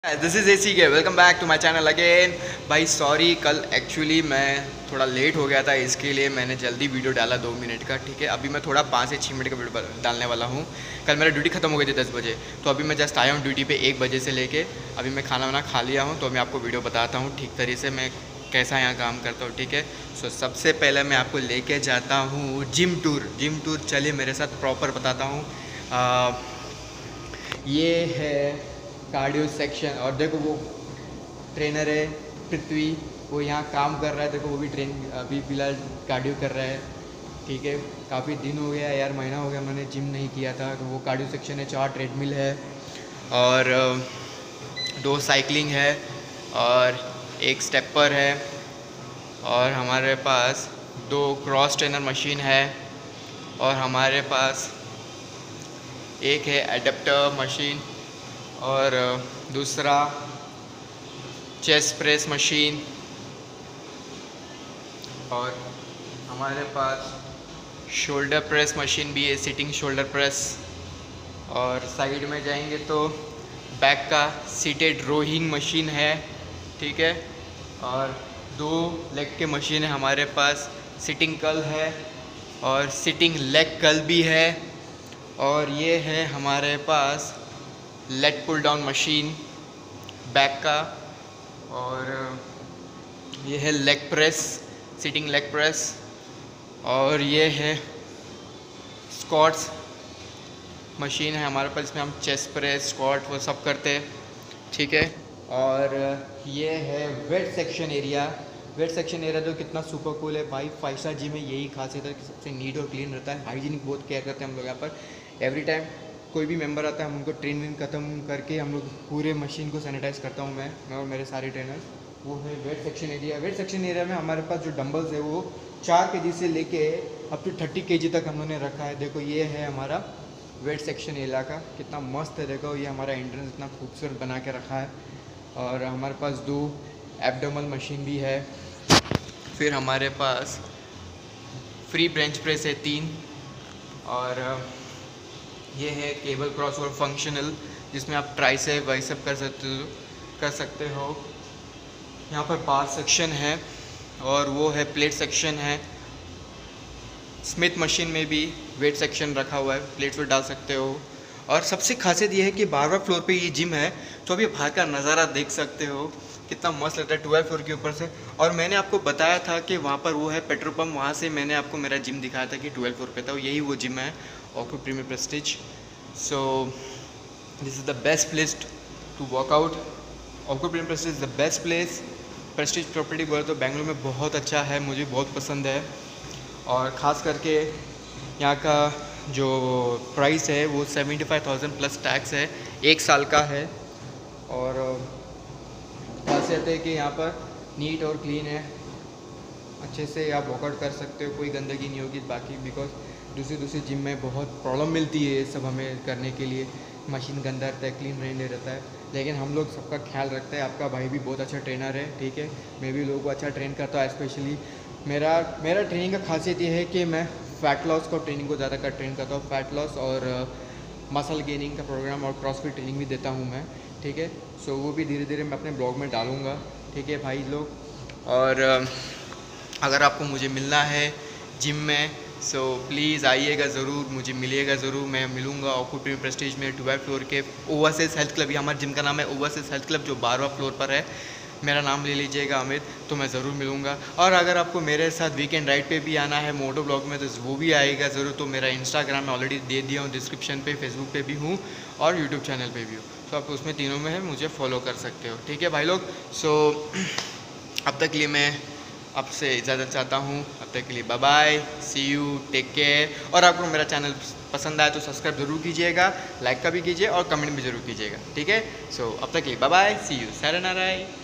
This is AC के welcome back to my channel again. भाई sorry, कल actually मैं थोड़ा लेट हो गया था, इसके लिए मैंने जल्दी वीडियो डाला 2 मिनट का। ठीक है, अभी मैं थोड़ा 5 से 6 मिनट का वीडियो डालने वाला हूँ। कल मेरा ड्यूटी ख़त्म हो गई थी 10 बजे, तो अभी मैं जस्ट आया हूँ ड्यूटी पे 1 बजे से लेके। अभी मैं खाना वाना खा लिया हूँ, तो मैं आपको वीडियो बताता हूँ ठीक तरीके से मैं कैसा यहाँ काम करता हूँ। ठीक है, सो सबसे पहले मैं आपको लेके जाता हूँ जिम टूर। चलिए मेरे साथ प्रॉपर बताता हूँ। ये है कार्डियो सेक्शन, और देखो वो ट्रेनर है पृथ्वी, वो यहाँ काम कर रहा है। देखो वो भी अभी फिलहाल कार्डियो कर रहा है। ठीक है, काफ़ी दिन हो गया यार, महीना हो गया मैंने जिम नहीं किया था। तो वो कार्डियो सेक्शन है, 4 ट्रेडमिल है और 2 साइकिलिंग है और 1 स्टेपर है, और हमारे पास 2 क्रॉस ट्रेनर मशीन है, और हमारे पास एक है एडेप्टर मशीन, और दूसरा चेस्ट प्रेस मशीन, और हमारे पास शोल्डर प्रेस मशीन भी है, सिटिंग शोल्डर प्रेस। और साइड में जाएंगे तो बैक का सीटेड रोइंग मशीन है। ठीक है, और 2 लेग के मशीन है हमारे पास, सिटिंग कर्ल है और सिटिंग लेग कर्ल भी है। और ये है हमारे पास lat pull down machine back का, और ये है leg press, sitting leg press, और ये है स्क्वाट्स मशीन है हमारे पास, इसमें हम चेस्ट प्रेस स्क्वाट वो सब करते हैं। ठीक है, और ये है weight section area. Weight section area तो कितना सुपर कूल है भाई, 5 स्टार जिम में यही खासियत है कि सबसे नीट और क्लीन रहता है। हाइजीनिक बहुत केयर करते हैं हम लोग यहाँ पर। एवरी टाइम कोई भी मेंबर आता है, हम उनको ट्रेनिंग ख़त्म करके हम लोग पूरे मशीन को सैनिटाइज करता हूँ मैं और मेरे सारे ट्रेनर्स। वो है weight section area. Weight section area में हमारे पास जो डंबल्स है वो 4 kg से लेके अप टू 30 kg तक हम लोगों ने रखा है। देखो ये है हमारा वेट सेक्शन एरिया का, कितना मस्त है। देखो ये हमारा एंट्रेंस इतना खूबसूरत बना के रखा है, और हमारे पास 2 एब्डोमल मशीन भी है। फिर हमारे पास फ्री बेंच प्रेस है 3, और ये है केबल क्रॉसओवर फंक्शनल, जिसमें आप ट्राइसेप बाइसेप कर सकते हो। यहाँ पर बार सेक्शन है, और वो है प्लेट सेक्शन है। स्मिथ मशीन में भी वेट सेक्शन रखा हुआ है, प्लेट्स पर डाल सकते हो। और सबसे खासियत ये है कि 12वां फ्लोर पे ये जिम है, तो अभी बाहर का नज़ारा देख सकते हो कितना मस्त लगता है 12 फ्लोर के ऊपर से। और मैंने आपको बताया था कि वहाँ पर वो है पेट्रोल पंप, वहाँ से मैंने आपको मेरा जिम दिखाया था कि 12 फ्लोर पे था, यही वो जिम है, Octo Premier Prestige. So this is the best place to work out. Octo Premier Prestige is the best place. Prestige property बोले तो बेंगलुरु में बहुत अच्छा है, मुझे बहुत पसंद है। और ख़ास करके यहाँ का जो प्राइस है वो 75,000 प्लस टैक्स है, 1 साल का है। और खासियत है कि यहाँ पर नीट और क्लीन है, अच्छे से आप वर्कआउट कर सकते हो, कोई गंदगी नहीं होगी। बाकी बिकॉज दूसरी जिम में बहुत प्रॉब्लम मिलती है ये सब हमें करने के लिए, मशीन गंदा रहता है, क्लीन नहीं रहता है। लेकिन हम लोग सबका ख्याल रखते हैं। आपका भाई भी बहुत अच्छा ट्रेनर है। ठीक है, मैं भी लोगों को अच्छा ट्रेन करता हूँ। स्पेशली मेरा ट्रेनिंग का खासियत ये है कि मैं फ़ैट लॉस को ट्रेनिंग को ज़्यादा ट्रेन करता हूँ। फ़ैट लॉस और मसल गेनिंग का प्रोग्राम और क्रॉसफिट ट्रेनिंग भी देता हूँ मैं। ठीक है, सो वो भी धीरे धीरे मैं अपने ब्लॉग में डालूँगा। ठीक है भाई लोग, और अगर आपको मुझे मिलना है जिम में, सो प्लीज़ आइएगा ज़रूर, मुझे मिलिएगा ज़रूर। मैं मिलूँगा ऑक्टो प्रीमियर प्रेस्टीज में 12 फ्लोर के ओवरसीज़ हेल्थ क्लब। हमारे जिम का नाम है ओवरसीज़ हेल्थ क्लब, जो 12वां फ्लोर पर है। मेरा नाम ले लीजिएगा अमित, तो मैं ज़रूर मिलूँगा। और अगर आपको मेरे साथ वीकेंड राइड पे भी आना है मोटो ब्लॉग में, तो वो भी आएगा ज़रूर। तो मेरा इंस्टाग्राम में ऑलरेडी दे दिया हूँ डिस्क्रिप्शन पे, फेसबुक पे भी हूँ और यूट्यूब चैनल पे भी हूँ, तो आप उसमें तीनों में है, मुझे फॉलो कर सकते हो। ठीक है भाई लोग, सो अब तक के लिए मैं आपसे इजाज़त चाहता हूँ। अब तक के लिए bye bye, see you, take care. और आपको मेरा चैनल पसंद आए तो सब्सक्राइब ज़रूर कीजिएगा, लाइक का भी कीजिए और कमेंट भी ज़रूर कीजिएगा। ठीक है, सो अब तक के लिए बाय बाय, सी यू, सारा नाराय।